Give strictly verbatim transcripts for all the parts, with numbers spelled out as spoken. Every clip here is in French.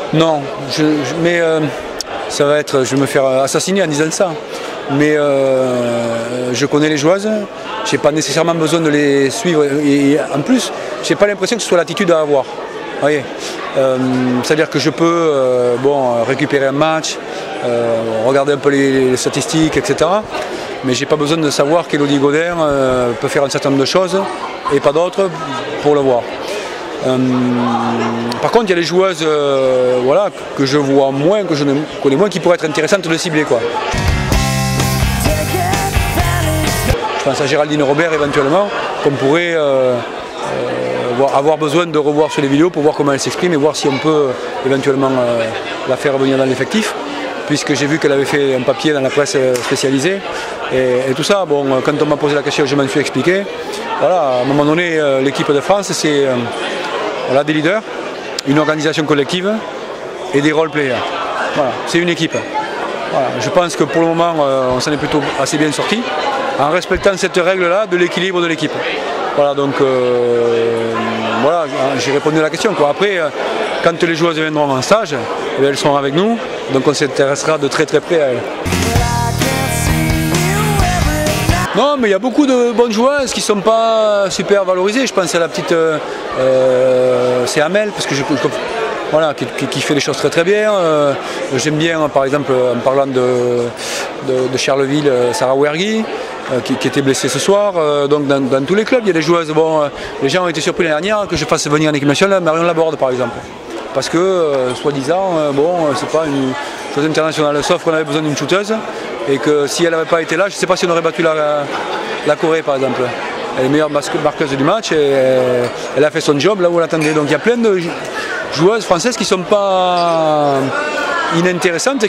Non, je, je, mais euh, ça va être, je vais me faire assassiner en disant ça. Mais euh, je connais les joueuses, je n'ai pas nécessairement besoin de les suivre. Et, et en plus, je n'ai pas l'impression que ce soit l'attitude à avoir. Voyez, euh, c'est-à-dire que je peux euh, bon, récupérer un match, euh, regarder un peu les, les statistiques, et cetera. Mais je n'ai pas besoin de savoir qu'Élodie Godin euh, peut faire un certain nombre de choses et pas d'autres pour le voir. Euh, par contre, il y a des joueuses euh, voilà, que je vois moins, que je connais moins, qui pourraient être intéressantes de cibler, quoi. Je pense à Géraldine Robert éventuellement, qu'on pourrait euh, euh, avoir besoin de revoir sur les vidéos pour voir comment elle s'exprime et voir si on peut éventuellement euh, la faire revenir dans l'effectif, puisque j'ai vu qu'elle avait fait un papier dans la presse spécialisée et, et tout ça. Bon, quand on m'a posé la question, je m'en suis expliqué. Voilà, à un moment donné, euh, l'équipe de France, c'est euh, voilà, des leaders, une organisation collective et des role players. Voilà, c'est une équipe. Voilà, je pense que pour le moment, euh, on s'en est plutôt assez bien sorti, en respectant cette règle-là de l'équilibre de l'équipe. Voilà, donc euh, voilà, j'ai répondu à la question, quoi. Après, euh, quand les joueuses viendront en stage, eh bien, elles seront avec nous, donc on s'intéressera de très très près à elles. Non, mais il y a beaucoup de bonnes joueuses qui ne sont pas super valorisées. Je pense à la petite euh, euh, c'est Amel, parce que je, je, voilà, qui, qui fait les choses très très bien. Euh, J'aime bien, par exemple, en parlant de, de, de Charleville, Sarah Wergui, euh, qui, qui était blessée ce soir. Euh, donc dans, dans tous les clubs, il y a des joueuses. Bon, euh, les gens ont été surpris l'année dernière que je fasse venir en équipe nationale Marion Laborde, par exemple. Parce que, euh, soi-disant, euh, bon, c'est pas une chose internationale, sauf qu'on avait besoin d'une shooteuse. Et que si elle n'avait pas été là, je ne sais pas si on aurait battu la, la Corée, par exemple. Elle est meilleure marqueuse du match et elle a fait son job là où on l'attendait. Donc il y a plein de joueuses françaises qui ne sont pas inintéressantes.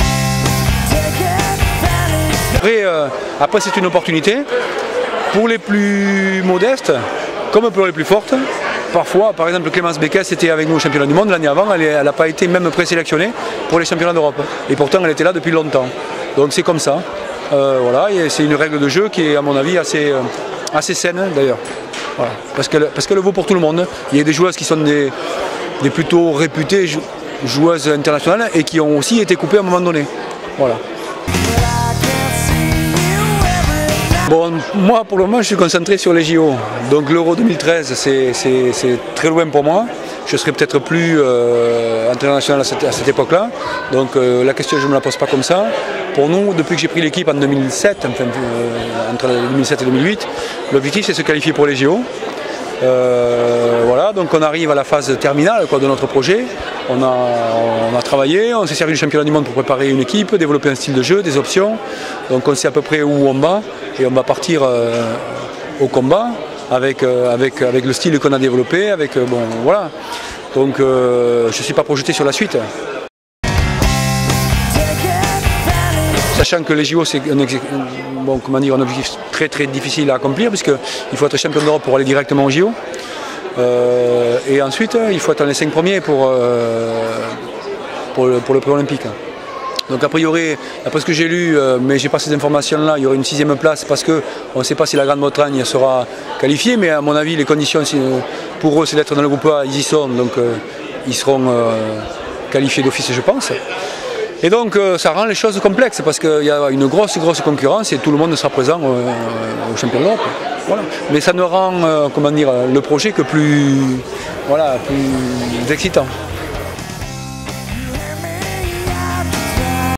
Après, euh, après c'est une opportunité. Pour les plus modestes, comme pour les plus fortes, parfois, par exemple, Clémence Beckès était avec nous au championnat du monde l'année avant, elle n'a pas été même présélectionnée pour les championnats d'Europe. Et pourtant, elle était là depuis longtemps. Donc c'est comme ça. Euh, voilà, c'est une règle de jeu qui est, à mon avis, assez, euh, assez saine d'ailleurs. Voilà. Parce qu'elle parce qu'elle vaut pour tout le monde. Il y a des joueuses qui sont des, des plutôt réputées joueuses internationales et qui ont aussi été coupées à un moment donné. Voilà. Bon, moi pour le moment je suis concentré sur les J O, donc l'Euro deux mille treize c'est très loin pour moi, je serai peut-être plus euh, international à cette, à cette époque-là, donc euh, la question je ne me la pose pas comme ça. Pour nous, depuis que j'ai pris l'équipe en deux mille sept, enfin, euh, entre deux mille sept et deux mille huit, l'objectif c'est de se qualifier pour les J O. Euh, voilà, donc on arrive à la phase terminale quoi, de notre projet. On a, on a travaillé, on s'est servi du championnat du monde pour préparer une équipe, développer un style de jeu, des options. Donc on sait à peu près où on va et on va partir euh, au combat avec, euh, avec, avec le style qu'on a développé. Avec, euh, bon, voilà. Donc euh, je ne suis pas projeté sur la suite. Sachant que les J O c'est un, bon, comment dire, un objectif très très difficile à accomplir puisqu'il faut être champion d'Europe pour aller directement aux J O. Euh, et ensuite il faut être dans les cinq premiers pour, euh, pour le, pour le pré-olympique. Donc a priori, après ce que j'ai lu, euh, mais j'ai pas ces informations là, il y aurait une sixième place parce qu'on ne sait pas si la Grande-Bretagne sera qualifiée, mais à mon avis les conditions pour eux c'est d'être dans le groupe A, ils y sont, donc euh, ils seront euh, qualifiés d'office je pense. Et donc euh, ça rend les choses complexes parce qu'il y a une grosse grosse concurrence et tout le monde sera présent euh, au championnat d'Europe. Voilà. Mais ça ne rend euh, comment dire, le projet que plus, voilà, plus excitant.